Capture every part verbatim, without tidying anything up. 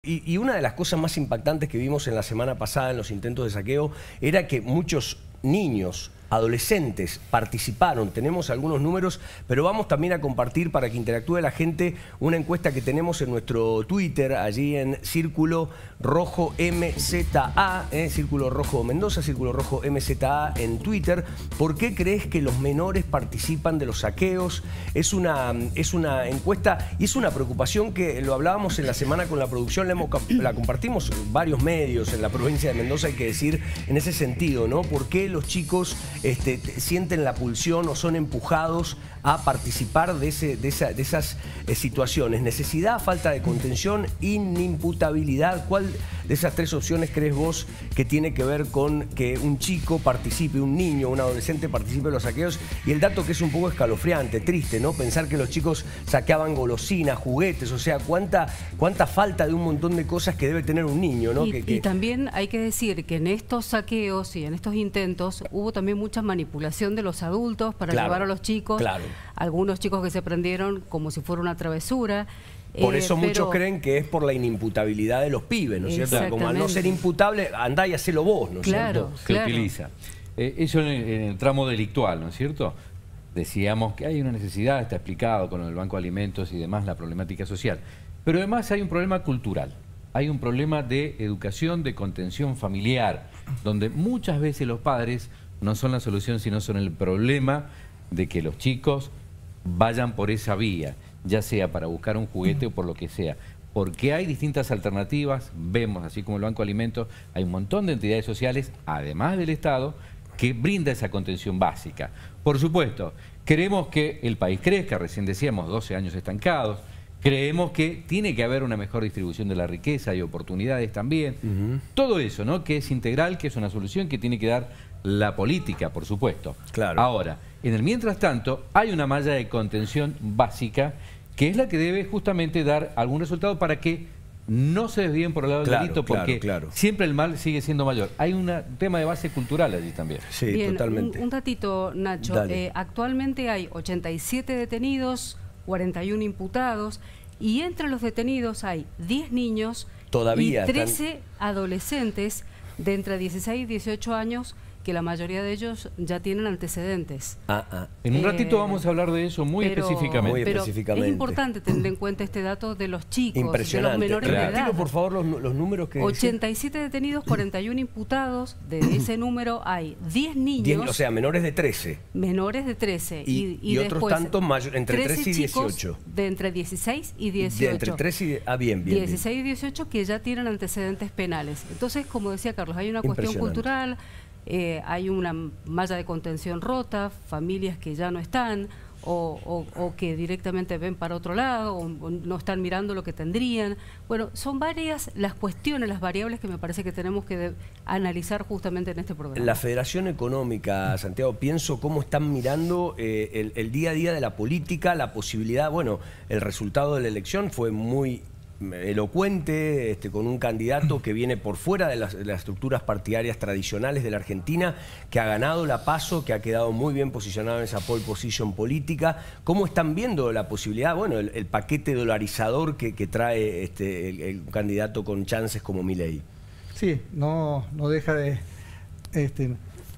Y, y una de las cosas más impactantes que vimos en la semana pasada en los intentos de saqueo era que muchos niños, adolescentes participaron. Tenemos algunos números, pero vamos también a compartir para que interactúe la gente una encuesta que tenemos en nuestro Twitter, allí en Círculo Rojo M Z A, eh, Círculo Rojo Mendoza, Círculo Rojo M Z A en Twitter. ¿Por qué crees que los menores participan de los saqueos? Es una, es una encuesta y es una preocupación que lo hablábamos en la semana con la producción, la, hemos, la compartimos varios medios en la provincia de Mendoza, hay que decir, en ese sentido, ¿no? ¿Por qué los chicos Este, sienten la pulsión o son empujados a participar de, ese, de, esa, de esas eh, situaciones? ¿Necesidad, falta de contención, inimputabilidad? ¿Cuál de esas tres opciones crees vos que tiene que ver con que un chico participe, un niño, un adolescente participe de los saqueos? Y el dato que es un poco escalofriante, triste, ¿no? Pensar que los chicos saqueaban golosinas, juguetes, o sea, cuánta, cuánta falta de un montón de cosas que debe tener un niño, ¿no? Y, que, que... y también hay que decir que en estos saqueos y en estos intentos hubo también mucha manipulación de los adultos para claro, llevar a los chicos. Claro. Algunos chicos que se prendieron como si fuera una travesura. Por eh, eso pero... muchos creen que es por la inimputabilidad de los pibes, ¿no es cierto? Como al no ser imputable, andá y hacelo vos, ¿no es claro, cierto? Que claro. utiliza. Eh, eso en el, en el tramo delictual, ¿no es cierto? Decíamos que hay una necesidad, está explicado con el Banco de Alimentos y demás, la problemática social. Pero además hay un problema cultural. Hay un problema de educación, de contención familiar, donde muchas veces los padres no son la solución, sino son el problema de que los chicos vayan por esa vía, ya sea para buscar un juguete o por lo que sea. Porque hay distintas alternativas, vemos, así como el Banco de Alimentos, hay un montón de entidades sociales, además del Estado, que brinda esa contención básica. Por supuesto, queremos que el país crezca, recién decíamos, doce años estancados. Creemos que tiene que haber una mejor distribución de la riqueza y oportunidades también. Uh-huh. Todo eso, ¿no? Que es integral, que es una solución que tiene que dar la política, por supuesto. Claro. Ahora, en el mientras tanto, hay una malla de contención básica que es la que debe justamente dar algún resultado para que no se desvíen por el lado del claro, delito, porque claro, claro. siempre el mal sigue siendo mayor. Hay un tema de base cultural allí también. Sí, Bien, totalmente. Un, un datito, Nacho. Eh, actualmente hay ochenta y siete detenidos, cuarenta y uno imputados, y entre los detenidos hay diez niños Todavía y trece están... adolescentes de entre dieciséis y dieciocho años, que la mayoría de ellos ya tienen antecedentes. Ah, ah. En un eh, ratito vamos a hablar de eso muy pero, específicamente. Muy pero específicamente. es importante tener en cuenta este dato de los chicos, impresionante. de los menores Claro. de edad. Repítelo, por favor, los, los números que... ochenta y siete detenidos, cuarenta y uno imputados. De ese número hay diez niños. diez, o sea, menores de trece. Menores de trece. Y, Y, y, y otros después, tantos mayores, entre trece y dieciocho. De entre dieciséis y dieciocho. De entre trece y... Ah, bien, bien. dieciséis y dieciocho que ya tienen antecedentes penales. Entonces, como decía Carlos, hay una cuestión cultural, eh, hay una malla de contención rota, familias que ya no están, o, o, o que directamente ven para otro lado, o, o no están mirando lo que tendrían. Bueno, son varias las cuestiones, las variables que me parece que tenemos que de, analizar justamente en este programa. La Federación Económica, Santiago, pienso cómo están mirando eh, el, el día a día de la política, la posibilidad, bueno, el resultado de la elección fue muy elocuente, este, con un candidato que viene por fuera de las, de las estructuras partidarias tradicionales de la Argentina, que ha ganado la PASO, que ha quedado muy bien posicionado en esa pole position política. ¿Cómo están viendo la posibilidad, bueno, el, el paquete dolarizador que, que trae este, el, el candidato con chances como Milei? Sí, no, no deja de, este,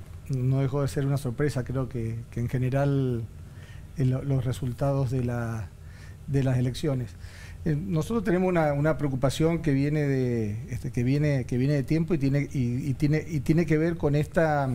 no dejó de ser una sorpresa. Creo que, que en general el, los resultados de, la, de las elecciones. Eh, nosotros tenemos una, una preocupación que viene de este, que viene que viene de tiempo y tiene y, y tiene y tiene que ver con esta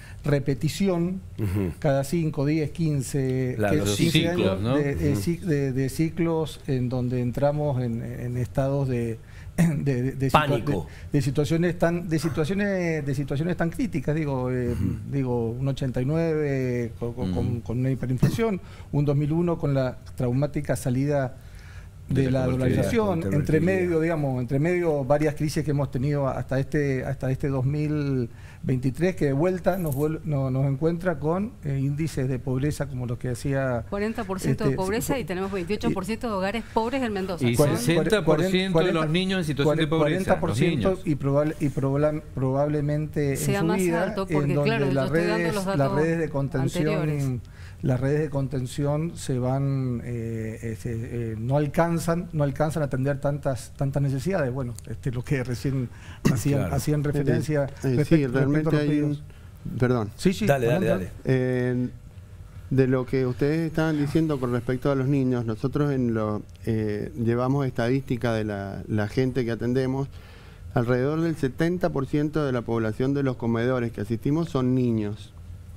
repetición uh-huh. cada cinco, diez, quince, claro, los ciclos, años, ¿no? de, de, uh-huh. de, de ciclos en donde entramos en, en estados de de, de, de, pánico, de, de situaciones tan de situaciones de situaciones tan críticas, digo eh, uh-huh. digo un ochenta y nueve con, uh-huh. con, con una hiperinflación, un dos mil uno con la traumática salida de, de la dolarización, entre medio, digamos, entre medio varias crisis que hemos tenido hasta este hasta este dos mil veintitrés, que de vuelta nos no, nos encuentra con eh, índices de pobreza como los que hacía... cuarenta por ciento este, de pobreza y tenemos veintiocho por ciento de hogares pobres en Mendoza. Y sesenta por ciento de los niños en situación de pobreza. cuarenta por ciento y, probable, y probable, probablemente sea en su más vida, alto, porque en donde claro, las, redes, los las redes de contención... anteriores. las redes de contención se van, eh, este, eh, no alcanzan, no alcanzan a atender tantas, tantas necesidades. Bueno, este es lo que recién hacían, Claro. hacían referencia. Eh, respecto, sí, realmente respecto a los hay un... pedidos. Perdón. Sí, sí, Dale, dale, adelante. dale. Eh, de lo que ustedes estaban diciendo con respecto a los niños, nosotros en lo, eh, llevamos estadística de la, la gente que atendemos. Alrededor del setenta por ciento de la población de los comedores que asistimos son niños.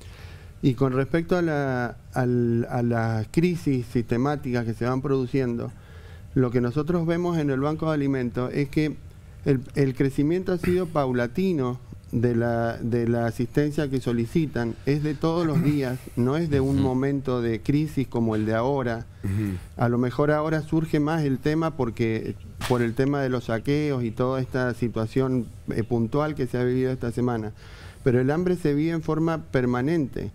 Y con respecto a la, al, a las crisis sistemáticas que se van produciendo, lo que nosotros vemos en el Banco de Alimentos es que el, el crecimiento ha sido paulatino de la, de la asistencia que solicitan, es de todos los días, no es de un momento de crisis como el de ahora. A lo mejor ahora surge más el tema porque por el tema de los saqueos y toda esta situación eh, puntual que se ha vivido esta semana, pero el hambre se vive en forma permanente.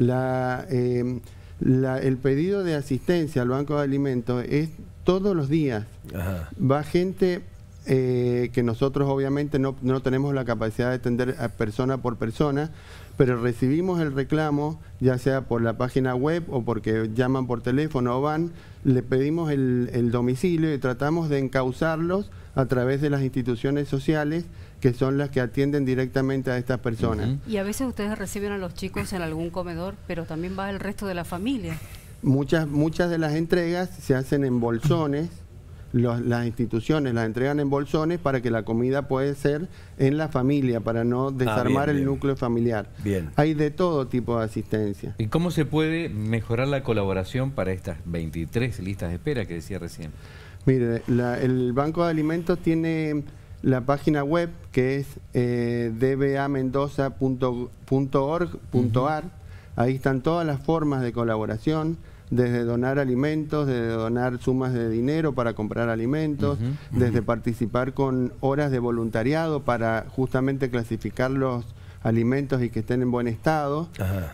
La, eh, la, el pedido de asistencia al Banco de Alimentos es todos los días. Ajá. Va gente eh, que nosotros obviamente no, no tenemos la capacidad de atender a persona por persona, pero recibimos el reclamo, ya sea por la página web o porque llaman por teléfono o van, le pedimos el, el domicilio y tratamos de encauzarlos a través de las instituciones sociales que son las que atienden directamente a estas personas. Uh-huh. Y a veces ustedes reciben a los chicos en algún comedor, pero también va el resto de la familia. Muchas, muchas de las entregas se hacen en bolsones, los, las instituciones las entregan en bolsones para que la comida puede ser en la familia, para no desarmar bien, el bien. núcleo familiar. Bien. Hay de todo tipo de asistencia. ¿Y cómo se puede mejorar la colaboración para estas veintitrés listas de espera que decía recién? Mire, la, el Banco de Alimentos tiene la página web que es eh, d b a mendoza punto org punto a r. Ahí están todas las formas de colaboración, desde donar alimentos, desde donar sumas de dinero para comprar alimentos, Uh-huh, uh-huh. desde participar con horas de voluntariado para justamente clasificar los alimentos y que estén en buen estado.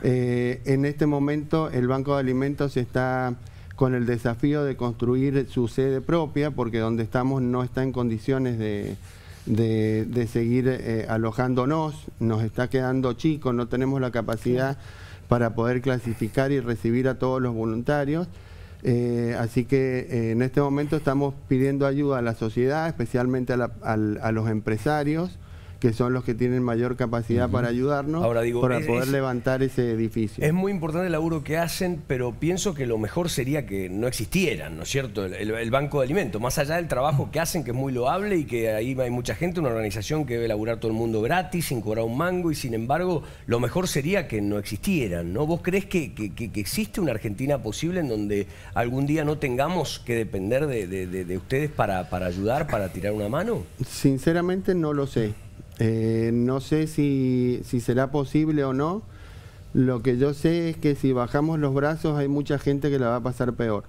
Eh, en este momento el Banco de Alimentos está con el desafío de construir su sede propia, porque donde estamos no está en condiciones de, de, de seguir eh, alojándonos, nos está quedando chico, no tenemos la capacidad para poder clasificar y recibir a todos los voluntarios. Eh, así que eh, en este momento estamos pidiendo ayuda a la sociedad, especialmente a, la, a, a los empresarios, que son los que tienen mayor capacidad uh-huh. para ayudarnos, Ahora digo, para es, poder es, levantar ese edificio. Es muy importante el laburo que hacen, pero pienso que lo mejor sería que no existieran, ¿no es cierto? El, el, el Banco de Alimentos, más allá del trabajo que hacen, que es muy loable y que ahí hay mucha gente, una organización que debe laburar todo el mundo gratis, sin cobrar un mango, y sin embargo, lo mejor sería que no existieran, ¿no? ¿Vos creés que, que, que, que existe una Argentina posible en donde algún día no tengamos que depender de, de, de, de ustedes para, para ayudar, para tirar una mano? Sinceramente no lo sé. Eh, no sé si, si será posible o no. Lo que yo sé es que si bajamos los brazos hay mucha gente que la va a pasar peor.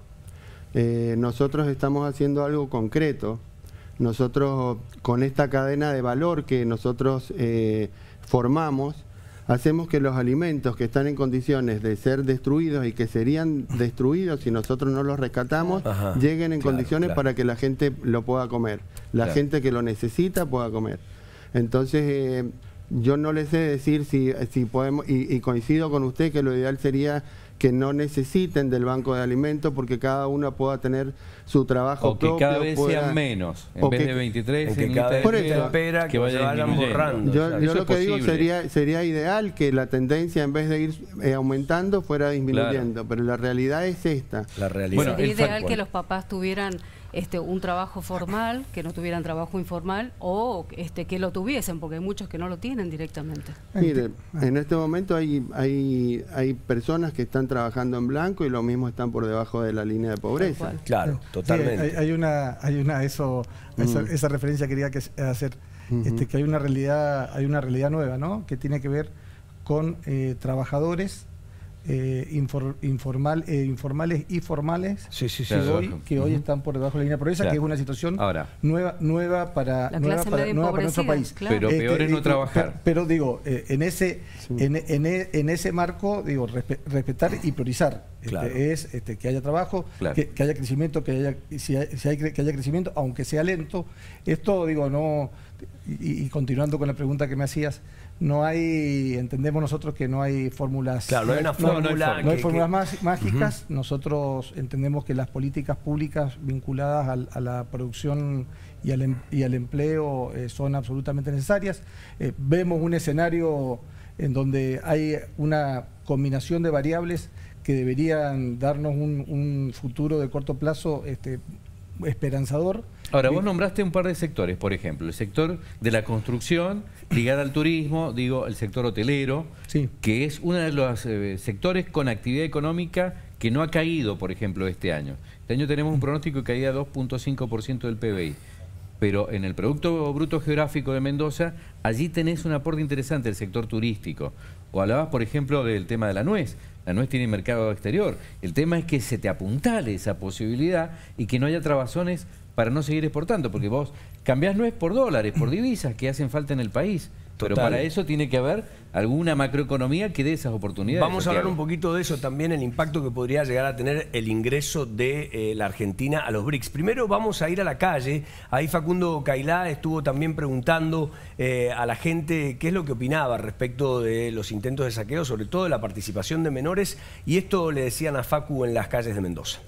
Eh, nosotros estamos haciendo algo concreto. Nosotros con esta cadena de valor que nosotros eh, formamos, hacemos que los alimentos que están en condiciones de ser destruidos y que serían destruidos si nosotros no los rescatamos, Ajá, lleguen en claro, condiciones claro. para que la gente lo pueda comer. La Claro. gente que lo necesita pueda comer. Entonces, eh, yo no le sé decir si, si podemos, y, y coincido con usted que lo ideal sería que no necesiten del Banco de Alimentos porque cada uno pueda tener su trabajo O que propio. cada vez pueda, sean menos. En o vez que, de veintitrés, en que en cada lista vez de se espera, espera que vaya se vayan disminuyendo. borrando. Yo, Claro. yo Eso lo es que digo posible. sería, sería ideal que la tendencia en vez de ir eh, aumentando fuera disminuyendo, Claro. pero la realidad es esta. La realidad. Bueno, Sería el ideal fac- que los papás tuvieran este, un trabajo formal, que no tuvieran trabajo informal, o este, que lo tuviesen, porque hay muchos que no lo tienen directamente. Mire, en este momento hay, hay, hay personas que están trabajando en blanco y lo mismo están por debajo de la línea de pobreza. cual. Claro, Sí, totalmente. hay, hay una, hay una, eso, esa, Mm. esa referencia quería que, hacer, Ujú. este, que hay una realidad, hay una realidad nueva, ¿no? Que tiene que ver con eh, trabajadores eh, infor, informal, eh, informales y formales Sí, sí, sí. que Claro. hoy, que hoy Ujú. están por debajo de la línea de pobreza, Claro. que es una situación Ahora. nueva, nueva para, La nueva clase para, media nueva para nuestro empobrecida, país. claro. Pero peor es no eh, trabajar. Pero, pero digo, eh, en ese, Sí. en, en, e- en ese marco, digo, respe- respetar y priorizar Claro. Este, es este, que haya trabajo, Claro. que, que haya crecimiento, que haya, si hay, si hay cre- que haya crecimiento, aunque sea lento. Esto, digo, no... Y, y continuando con la pregunta que me hacías, no hay, entendemos nosotros que no hay fórmulas... Claro, no hay una fórmula No, hay, no hay que- fórmulas que- más- mágicas. Uh-huh. Nosotros entendemos que las políticas públicas vinculadas al, a la producción y al, em, y al empleo eh, son absolutamente necesarias. Eh, vemos un escenario en donde hay una combinación de variables que deberían darnos un, un futuro de corto plazo este, esperanzador. Ahora, vos nombraste un par de sectores, por ejemplo, el sector de la construcción, ligado al turismo, digo, el sector hotelero, sí. que es uno de los eh, sectores con actividad económica que no ha caído, por ejemplo, este año. Este año tenemos un pronóstico de caída de dos punto cinco por ciento del P B I. Pero en el Producto Bruto Geográfico de Mendoza, allí tenés un aporte interesante del sector turístico. O hablabas, por ejemplo, del tema de la nuez. La nuez tiene mercado exterior. El tema es que se te apuntale esa posibilidad y que no haya trabazones para no seguir exportando, porque vos cambiás nuez por dólares, por divisas que hacen falta en el país. Pero Total. para eso tiene que haber alguna macroeconomía que dé esas oportunidades. Vamos a hablar Santiago. un poquito de eso también, el impacto que podría llegar a tener el ingreso de eh, la Argentina a los B R I C S. Primero vamos a ir a la calle. Ahí Facundo Cailá estuvo también preguntando eh, a la gente qué es lo que opinaba respecto de los intentos de saqueo, sobre todo de la participación de menores. Y esto le decían a Facu en las calles de Mendoza.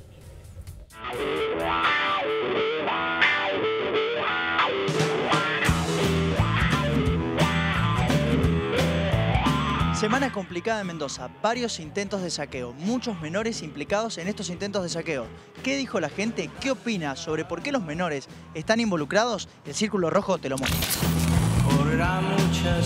Semana complicada en Mendoza, varios intentos de saqueo, muchos menores implicados en estos intentos de saqueo. ¿Qué dijo la gente? ¿Qué opina sobre por qué los menores están involucrados? El Círculo Rojo te lo muestra. Correrá mucha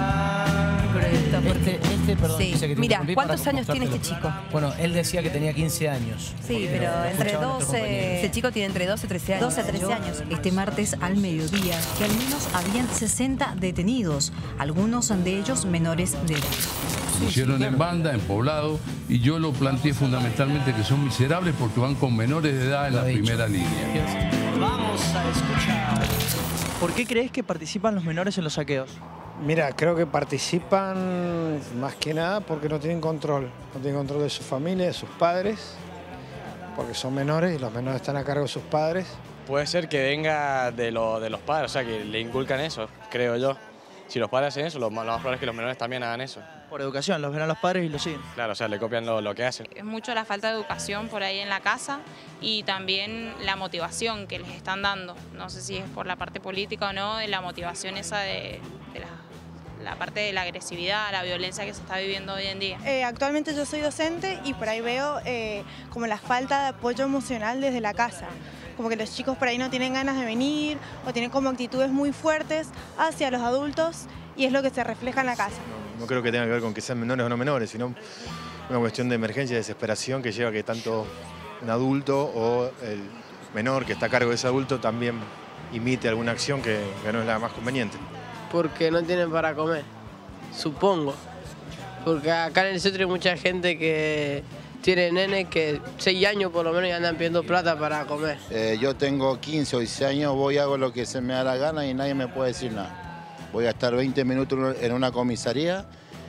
sangre. Este, este, perdón, Sí. dice que te Mira, interrumpí ¿cuántos para años tiene mostrártelo. este chico? Bueno, él decía que tenía quince años. Sí, pero Lo entre escuchaba nuestro doce... compañero. Ese chico tiene entre doce y trece años. doce, trece años. Este martes al mediodía, que al menos habían sesenta detenidos, algunos de ellos menores de edad. Lo hicieron en banda, en poblado, y yo lo planteé fundamentalmente que son miserables porque van con menores de edad en la primera línea. Vamos a escuchar. ¿Por qué crees que participan los menores en los saqueos? Mira, creo que participan más que nada porque no tienen control. No tienen control de su familia, de sus padres, porque son menores y los menores están a cargo de sus padres. Puede ser que venga de, lo, de los padres, o sea, que le inculcan eso, creo yo. Si los padres hacen eso, lo, lo más probable es que los menores también hagan eso. Por educación, los ven a los padres y los siguen. Claro, o sea, le copian lo, lo que hacen. Es mucho la falta de educación por ahí en la casa y también la motivación que les están dando. No sé si es por la parte política o no, de la motivación esa de, de la, la parte de la agresividad, la violencia que se está viviendo hoy en día. Eh, actualmente yo soy docente y por ahí veo eh, como la falta de apoyo emocional desde la casa. Como que los chicos por ahí no tienen ganas de venir o tienen como actitudes muy fuertes hacia los adultos y es lo que se refleja en la casa. No creo que tenga que ver con que sean menores o no menores, sino una cuestión de emergencia y desesperación que lleva a que tanto un adulto o el menor que está a cargo de ese adulto también imite alguna acción que, que no es la más conveniente. Porque no tienen para comer, supongo. Porque acá en el centro hay mucha gente que tiene nenes que seis años por lo menos y andan pidiendo plata para comer. Eh, yo tengo quince o dieciséis años, voy a hago lo que se me da la gana y nadie me puede decir nada. Voy a estar veinte minutos en una comisaría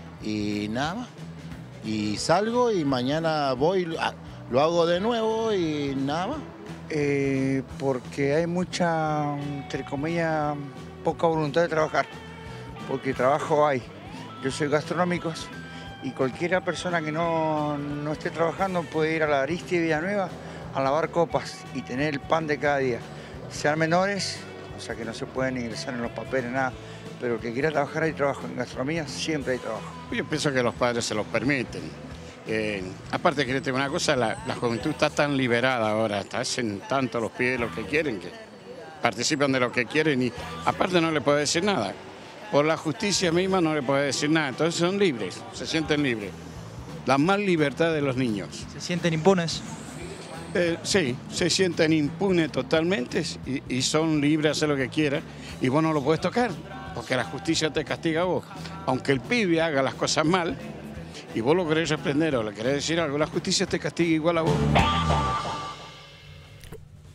y nada más. Y salgo y mañana voy, lo hago de nuevo y nada más. Eh, porque hay mucha, entre comillas, poca voluntad de trabajar. Porque trabajo hay. Yo soy gastronómico y cualquier persona que no, no esté trabajando puede ir a la Aristide Villanueva a lavar copas y tener el pan de cada día. Sean menores, o sea que no se pueden ingresar en los papeles, nada. Pero el que quiera trabajar hay trabajo. En gastronomía siempre hay trabajo. Yo pienso que los padres se los permiten. Eh, aparte que te digo una cosa, la, la juventud está tan liberada ahora, hasta hacen tanto los pibes lo que quieren, que participan de lo que quieren y aparte no le puede decir nada. Por la justicia misma no le puede decir nada, entonces son libres, se sienten libres. La más libertad de los niños. ¿Se sienten impunes? Eh, sí, se sienten impunes totalmente y, y son libres de hacer lo que quieran y vos no lo puedes tocar. Porque la justicia te castiga a vos. Aunque el pibe haga las cosas mal y vos lo querés reprender o le querés decir algo, la justicia te castiga igual a vos.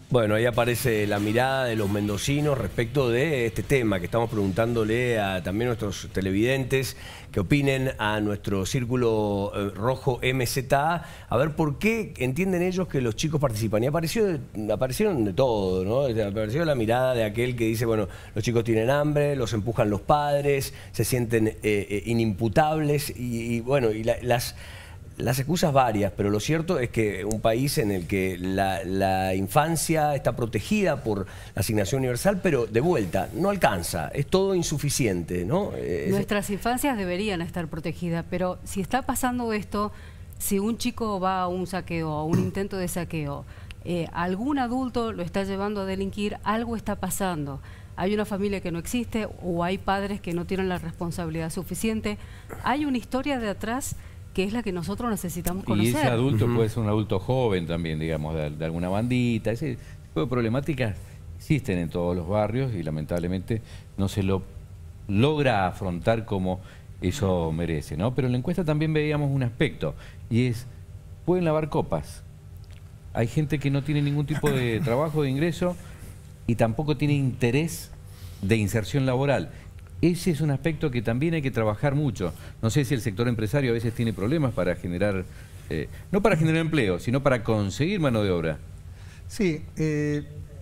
Bueno, ahí aparece la mirada de los mendocinos respecto de este tema que estamos preguntándole a también nuestros televidentes que opinen a nuestro Círculo eh, Rojo M Z A, a ver por qué entienden ellos que los chicos participan. Y apareció de, aparecieron de todo, ¿no? Apareció la mirada de aquel que dice, bueno, los chicos tienen hambre, los empujan los padres, se sienten eh, eh, inimputables y, y bueno, y la, las... Las excusas varias, pero lo cierto es que un país en el que la, la infancia está protegida por la asignación universal, pero de vuelta, no alcanza, es todo insuficiente, ¿no? Es... Nuestras infancias deberían estar protegidas, pero si está pasando esto, si un chico va a un saqueo, a un intento de saqueo, eh, algún adulto lo está llevando a delinquir, algo está pasando. Hay una familia que no existe o hay padres que no tienen la responsabilidad suficiente. Hay una historia de atrás que es la que nosotros necesitamos conocer. Y ese adulto Uh-huh. puede ser un adulto joven también, digamos, de, de alguna bandita. Ese tipo de problemáticas existen en todos los barrios y lamentablemente no se lo logra afrontar como eso merece, ¿no? Pero en la encuesta también veíamos un aspecto y es, pueden lavar copas. Hay gente que no tiene ningún tipo de trabajo, de ingreso y tampoco tiene interés de inserción laboral. Ese es un aspecto que también hay que trabajar mucho. No sé si el sector empresario a veces tiene problemas para generar, eh, no para generar empleo, sino para conseguir mano de obra. Sí, eh,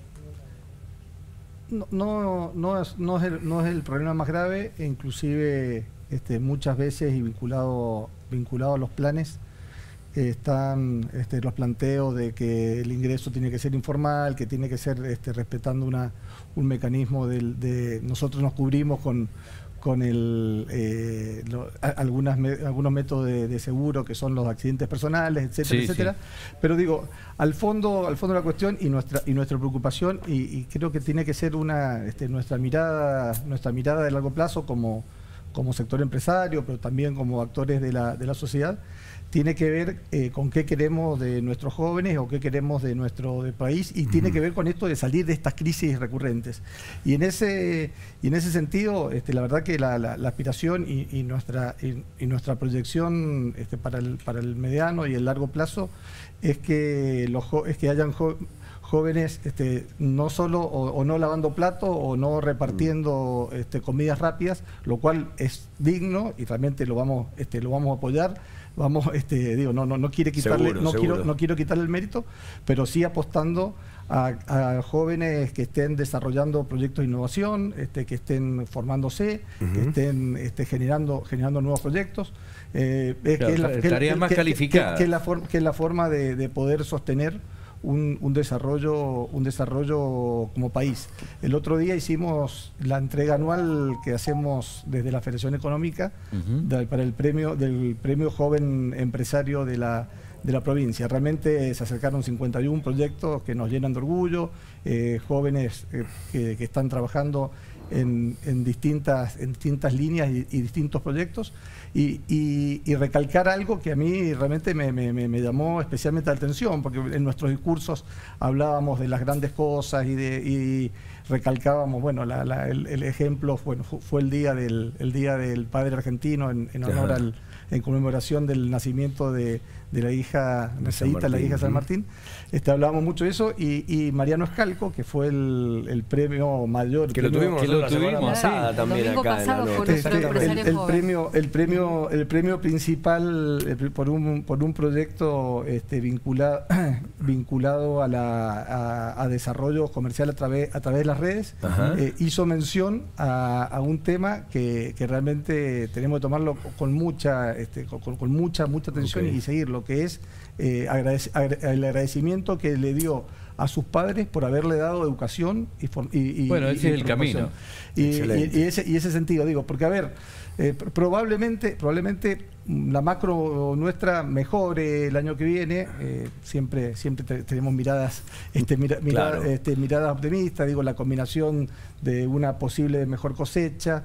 no, no, no, es, no, es el, no es el problema más grave, e inclusive este, muchas veces y vinculado, vinculado a los planes, eh, están este, los planteos de que el ingreso tiene que ser informal, que tiene que ser este, respetando una, un mecanismo del, de... Nosotros nos cubrimos con, con el, eh, lo, a, algunas me, algunos métodos de, de seguro que son los accidentes personales, etcétera, Sí, etcétera. sí. Pero digo, al fondo, al fondo de la cuestión y nuestra, y nuestra preocupación, y, y creo que tiene que ser una este, nuestra mirada, nuestra mirada de largo plazo como, como sector empresario, pero también como actores de la, de la sociedad, tiene que ver eh, con qué queremos de nuestros jóvenes o qué queremos de nuestro de país y uh-huh. tiene que ver con esto de salir de estas crisis recurrentes. Y en ese, y en ese sentido, este, la verdad que la, la, la aspiración y, y, nuestra, y, y nuestra proyección este, para, el, para el mediano y el largo plazo es que, los es que hayan jo jóvenes este, no solo o, o no lavando plato o no repartiendo este, comidas rápidas, lo cual es digno y realmente lo vamos, este, lo vamos a apoyar. Vamos, este, digo, no, no, no quiere quitarle, seguro, no seguro. quiero, no quiero quitarle el mérito, pero sí apostando a, a jóvenes que estén desarrollando proyectos de innovación, este, que estén formándose, uh-huh. que estén este, generando, generando nuevos proyectos. Eh, es claro, que, la, que, tareas que, más que, calificadas. Que, que, la for, que es la forma de, de poder sostener Un, un desarrollo un desarrollo como país. El otro día hicimos la entrega anual que hacemos desde la Federación Económica uh-huh. de, para el premio del premio Joven Empresario de la, de la provincia. Realmente se acercaron cincuenta y uno proyectos que nos llenan de orgullo, eh, jóvenes eh, que, que están trabajando en, en, distintas, en distintas líneas y, y distintos proyectos. Y, y, y recalcar algo que a mí realmente me, me, me llamó especialmente la atención, porque en nuestros discursos hablábamos de las grandes cosas y, de, y recalcábamos, bueno, la, la, el, el ejemplo fue, fue el día del, el día del padre argentino en, en honor al, en conmemoración del nacimiento de, de la hija Mercedita, la hija de San Martín. Este, hablábamos mucho de eso y, y Mariano Escalco, que fue el, el premio mayor. Que lo tuvimos que lo la semana tuvimos, pasada sí. también Domingo acá pasado en la con noche. nuestro Este, empresario el, el joven. premio, el premio, el premio principal el, por un por un proyecto este, vinculado vinculado a la a, a desarrollo comercial a través a través de las redes, eh, hizo mención a, a un tema que, que realmente tenemos que tomarlo con mucha este, con, con mucha mucha atención okay. y seguirlo, que es eh, agradec el agradecimiento que le dio a sus padres por haberle dado educación y, y, y bueno, ese y, es el camino. Y, y, y, ese, y ese sentido, digo, porque a ver, eh, probablemente, probablemente la macro nuestra mejore el año que viene, eh, siempre, siempre te, tenemos miradas, este, mira, mirada, claro. este, miradas optimistas, digo, la combinación de una posible mejor cosecha,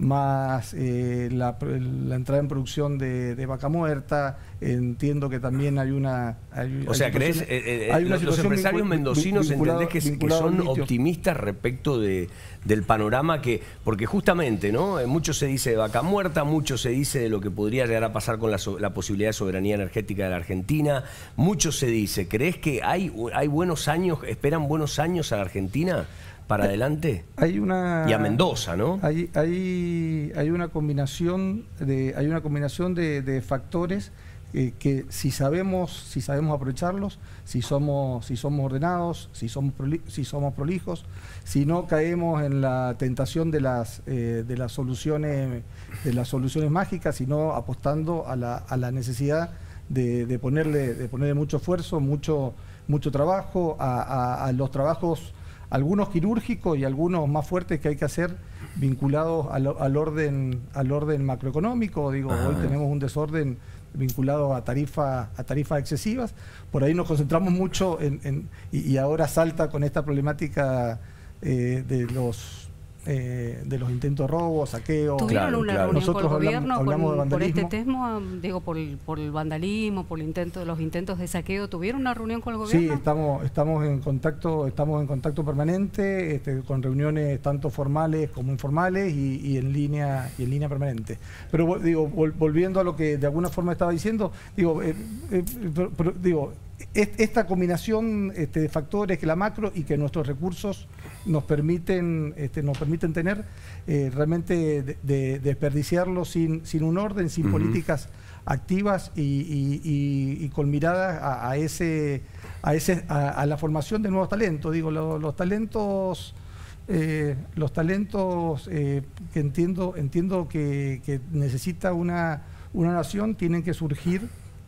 más eh, la, la entrada en producción de, de vaca muerta, entiendo que también hay una... Hay, o hay sea, ¿crees? Eh, eh, hay una los empresarios mendocinos entendés que, que son optimistas respecto de, del panorama que... Porque justamente, ¿no? Mucho se dice de vaca muerta, mucho se dice de lo que podría llegar a pasar con la, so, la posibilidad de soberanía energética de la Argentina? Mucho se dice. ¿Crees que hay, hay buenos años, esperan buenos años a la Argentina para adelante? Hay una... Y a Mendoza, ¿no? Hay, hay, hay una combinación de, hay una combinación de, de factores eh, que si sabemos, si sabemos aprovecharlos, si somos, si somos ordenados, si somos, proli, si somos prolijos, si no caemos en la tentación de las, eh, de las soluciones, de las soluciones mágicas, sino apostando a la, a la necesidad de, de ponerle, de ponerle mucho esfuerzo, mucho, mucho trabajo, a, a, a los trabajos, algunos quirúrgicos y algunos más fuertes que hay que hacer vinculados al, al orden, al orden macroeconómico. Digo, Ajá. hoy tenemos un desorden vinculado a tarifas a tarifas excesivas. Por ahí nos concentramos mucho en, en, y, y ahora salta con esta problemática eh, de los eh, de los intentos de robo, saqueo. ¿Tuvieron claro, una claro. reunión Nosotros con el gobierno hablamos, hablamos con, de vandalismo. por este tema, digo, por el, por el vandalismo, por el intento, los intentos de saqueo? ¿Tuvieron una reunión con el gobierno? Sí, estamos, estamos en contacto, estamos en contacto permanente, este, con reuniones tanto formales como informales y, y en línea y en línea permanente. Pero digo, vol, volviendo a lo que de alguna forma estaba diciendo, digo, eh, eh, pero, pero, digo, esta combinación este, de factores, que la macro y que nuestros recursos nos permiten, este, nos permiten tener, eh, realmente de, de desperdiciarlo sin, sin un orden, sin uh-huh. políticas activas y, y, y, y con miradas a, a, ese, a, ese, a, a la formación de nuevos talentos. Digo, lo, los talentos... Eh, los talentos eh, que entiendo, entiendo que, que necesita una, una nación tienen que surgir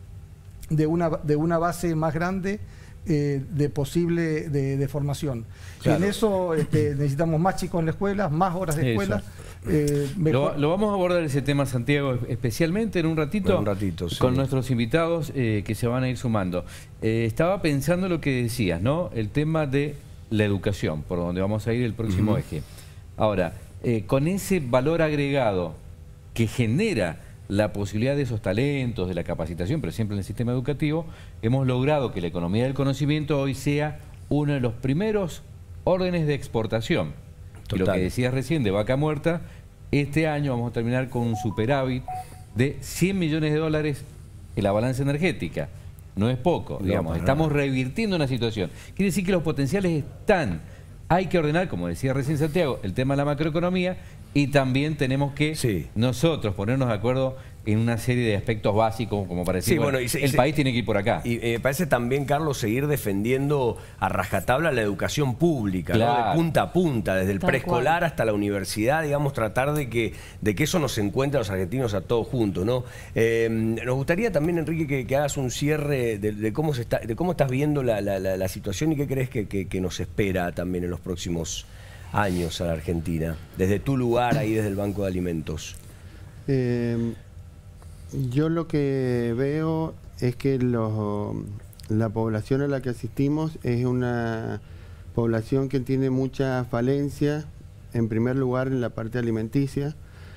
de una, de una base más grande eh, de posible de, de formación. Claro. Y en eso este, necesitamos más chicos en la escuela, más horas de escuela. Eh, lo, lo vamos a abordar ese tema, Santiago, especialmente en un ratito, en un ratito sí. con nuestros invitados eh, que se van a ir sumando. Eh, estaba pensando lo que decías, ¿no? El tema de la educación, por donde vamos a ir el próximo uh-huh. eje. Ahora, eh, con ese valor agregado que genera la posibilidad de esos talentos, de la capacitación, pero siempre en el sistema educativo, hemos logrado que la economía del conocimiento hoy sea uno de los primeros órdenes de exportación. Total. Y lo que decías recién de vaca muerta, este año vamos a terminar con un superávit de cien millones de dólares en la balanza energética. No es poco, digamos, no, estamos revirtiendo una situación. Quiere decir que los potenciales están. Hay que ordenar, como decía recién Santiago, el tema de la macroeconomía y también tenemos que sí. nosotros ponernos de acuerdo en una serie de aspectos básicos, como para decir, sí, bueno, bueno, y se, el y se, país tiene que ir por acá. Y me eh, parece también, Carlos, seguir defendiendo a rajatabla la educación pública, claro. ¿no? De punta a punta, desde el Tal preescolar cual. hasta la universidad, digamos, tratar de que, de que eso nos encuentre a los argentinos a todos juntos, ¿no? Eh, nos gustaría también, Enrique, que, que hagas un cierre de, de, cómo se está, de cómo estás viendo la, la, la, la situación y qué crees que, que, que nos espera también en los próximos años a la Argentina, desde tu lugar ahí, desde el Banco de Alimentos. Eh... Yo lo que veo es que los, la población a la que asistimos es una población que tiene mucha falencia, en primer lugar en la parte alimenticia,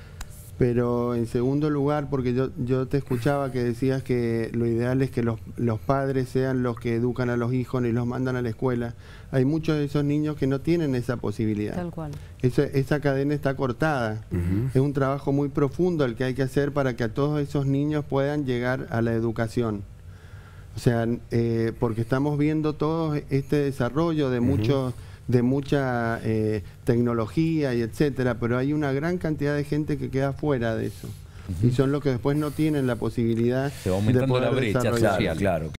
pero en segundo lugar, porque yo, yo te escuchaba que decías que lo ideal es que los, los padres sean los que educan a los hijos y los mandan a la escuela. Hay muchos de esos niños que no tienen esa posibilidad. Tal cual. Esa, esa cadena está cortada. Uh-huh. Es un trabajo muy profundo el que hay que hacer para que a todos esos niños puedan llegar a la educación. O sea, eh, porque estamos viendo todo este desarrollo de uh-huh. muchos... de mucha eh, tecnología y etcétera, pero hay una gran cantidad de gente que queda fuera de eso. Uh-huh. Y son los que después no tienen la posibilidad Se va aumentando de poder la brecha social. Claro, claro.